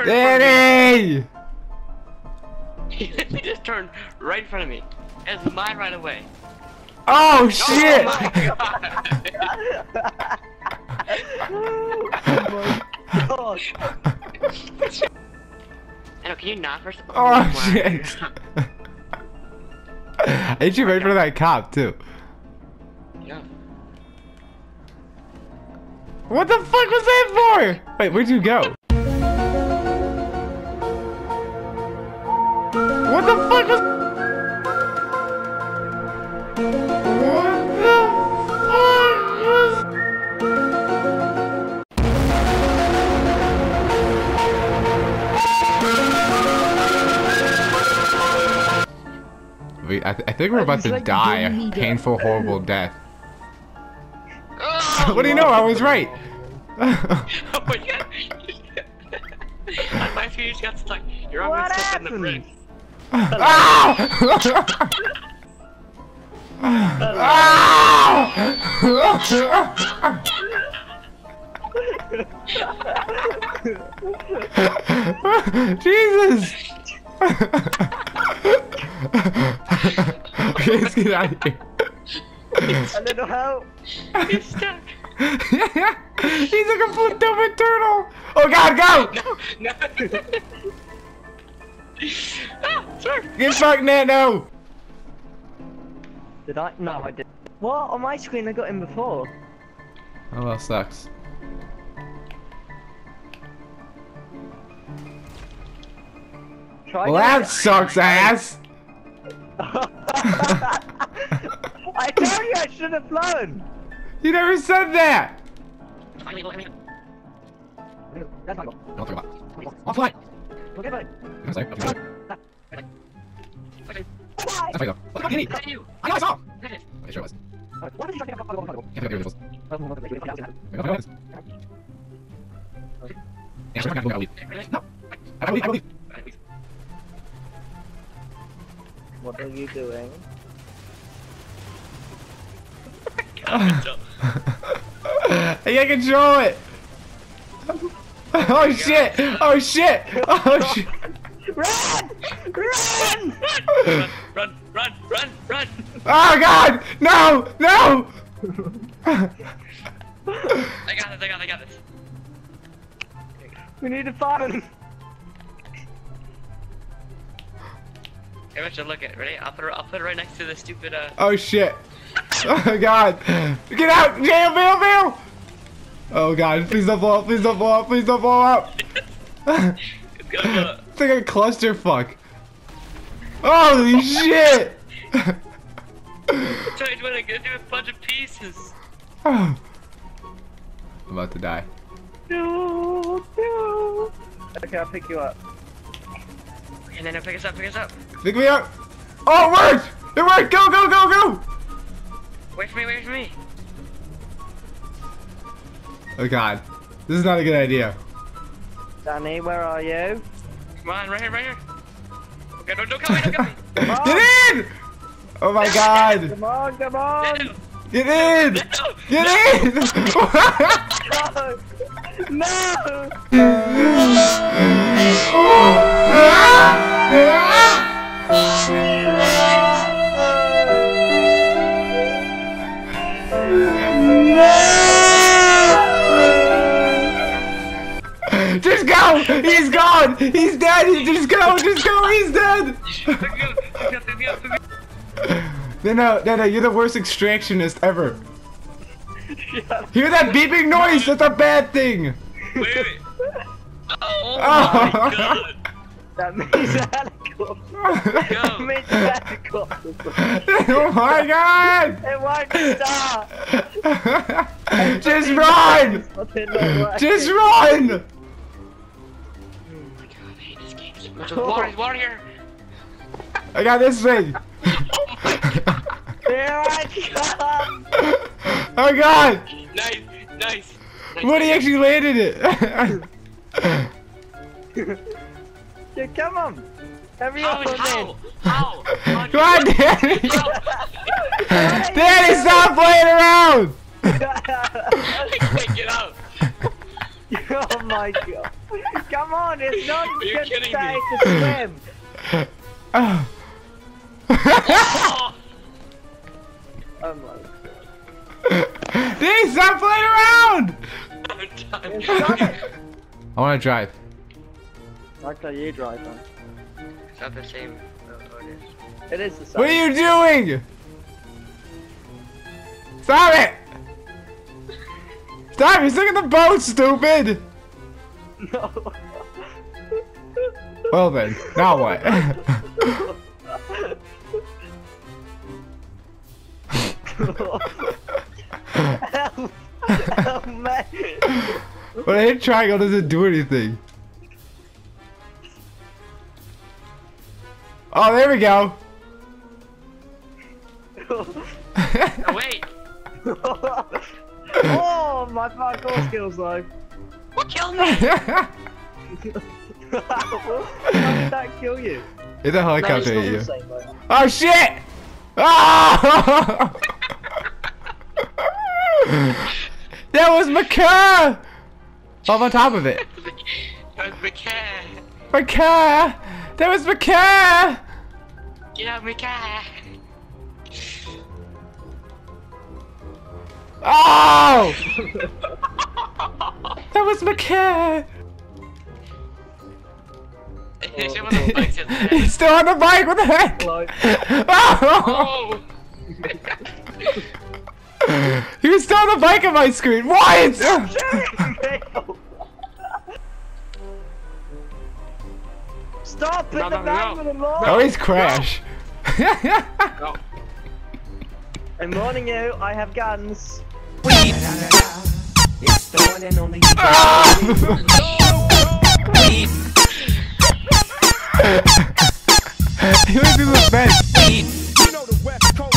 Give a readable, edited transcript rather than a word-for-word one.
turned in front Danny! of me. He just turned right in front of me. It's mine right away. Oh shit! Oh my god! Hello, can you not first? Oh shit! Ain't you ready for that cop too? Yeah. What the fuck was that for? Wait, where'd you go? What the fuck was? What the fuck was? Wait, I think we're about to die a painful, horrible death. Oh, What do you know? I was right. oh my god! My fuse got stuck. You're on stuck in the bridge. Ah! Jesus! Okay, let's get out of here. A little help. He's stuck. He's like a flip over turtle. Oh god, go! No, no. Ah, sir. Get fucked, Nano! Did I? No, I didn't. What? On my screen I got him before. Oh well, sucks. Try Well, that sucks, ass! I told you I should have flown! You never said that! That's my goal. Don't talk about it. I'm fine! Okay, fine. I'm sorry. Bye. That's fine though. What the fuck did he? You. I know I saw! Okay, sure it was. Why did you try to get a Can't forget the originals. Yeah, sure, I gotta leave. No! I gotta leave. What are you doing? I can't control it! Oh shit! Oh shit! Oh shit! Run! Run! Run! Oh god! No! No! I got this. We need to find. Hey, Richard, look at it. Ready? I'll put it right next to the stupid, Oh shit! Oh god! Get out! Bail! Oh god, please don't blow up, please don't blow up, please don't blow up! It's gonna It's like a clusterfuck. Holy shit! I told you what I'm gonna do a bunch of pieces. I'm about to die. No. Okay, I'll pick you up. And then pick us up. Pick me up! Oh, it worked! It worked! Go! Wait for me. Oh god. This is not a good idea. Danny, where are you? Come on, right here. Okay, don't come me. Come on! Get in! Oh my god! Come on! No. Get in! No. Get in! No! Just go! He's gone! He's dead! Just go! He's dead! No, you're the worst extractionist ever. Hear that beeping noise? That's a bad thing! Wait. Oh my god. That means helicopter. That means helicopter. Oh my god! It won't start. Just run! Just run! Oh my god, I hate this game so much. There's water here. I got this thing. Here I come. Oh god! Nice. What, he actually landed it! Yeah, come on. Hurry up on Ow! Come on, Danny! Danny, stop playing around! I can't get out. Oh my god. Come on, it's not Are you good kidding day me? to swim. Oh. Oh! Oh my Dude, stop playing around! I'm done. god. Stop it. I want to drive. Okay, you drive then. It's not the same. Oh, it is. It is the same. What are you doing? Stop it! Stop! You're stuck in the boat, stupid! No. Well then, now what? Oh man. When I hit triangle, it doesn't do anything. Oh, there we go. Oh, wait! Oh, my parkour skills though. What killed me? How did that kill you? It's a helicopter No, at you. it's not the same, though. Oh shit! Oh! That was my car! I'm on top of it. That was my car. My car! That was my car! Get out of my car. Oh! That was my car! Someone on the bike said that. He's still on the bike, what the heck? Like, Oh! Oh! He was still on the bike on my screen. What? stop No, in the no, van no. with the law. Always crash. No. I'm warning you, I have guns. It's the one and only. Ah! He went through the fence. You know the West Coast.